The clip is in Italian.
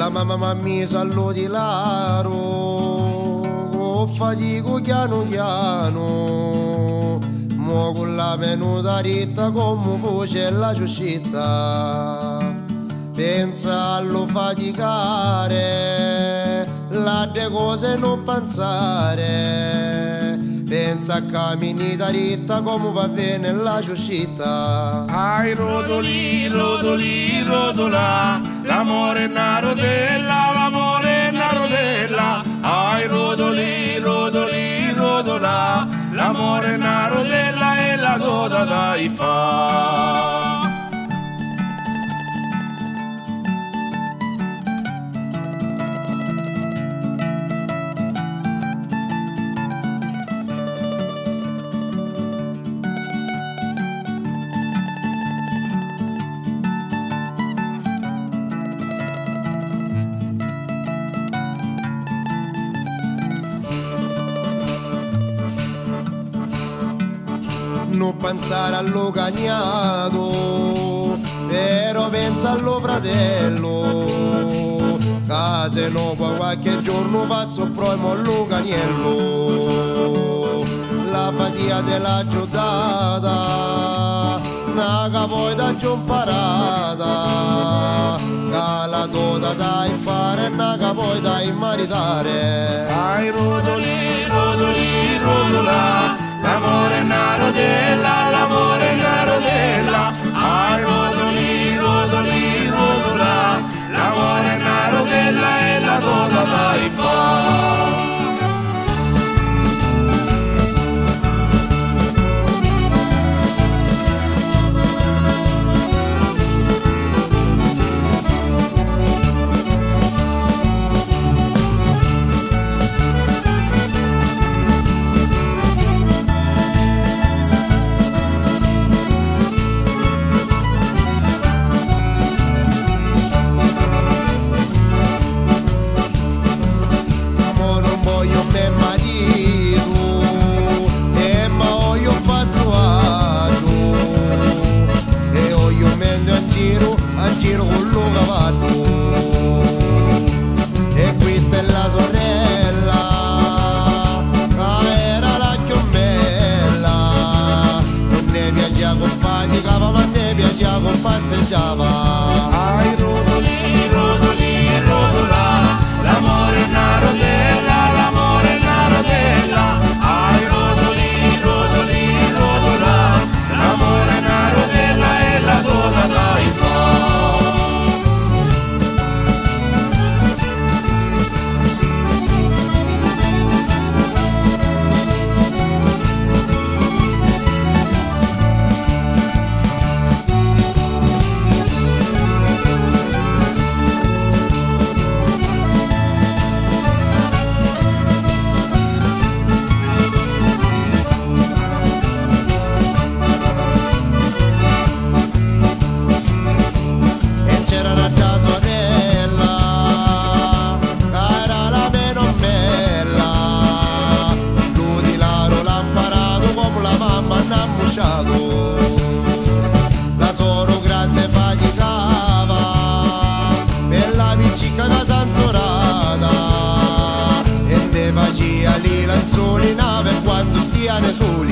La mamma mi ha messo all'odilaro, fatico piano piano, mo con la venuta ritta come voce la ciuscita. Pensa allo faticare, le cose non pensare, pensa a camminita ritta come va bene la ciuscita. Ai rotoli, rotoli, rotola, l'amore è una rotella, l'amore è una rotella. Ai rotoli, rotoli, rotola, l'amore è una rotella e la coda dai fa. Non pensare allo cagnato, però pensa allo fratello, che se no poi qualche giorno faccio proimo allo cagnello. La fatica della giornata, una che poi da giù imparata, che la dota dai fare, una che poi dai maritare. Ai rotoli, rotoli, rotola, l'amore è una rotella, l'amore è una rotella. Ai rotoli, rotoli, rotola, l'amore è una rotella e la coda dai fa. Giro con lo cavallo e questa è la sorella, era la più bella, non ne piaceva con faticava ma ne piaceva con passeggiava. Ai rotoli, rotoli, rotola, l'amore è una rotella, l'amore è una rotella. Ai rotoli, rotoli, rotola, l'amore è una rotella e la coda dai fa. La soro grande faticava per la vicina che s'anzorata e ne faceva lì la solinave quando stiano soli.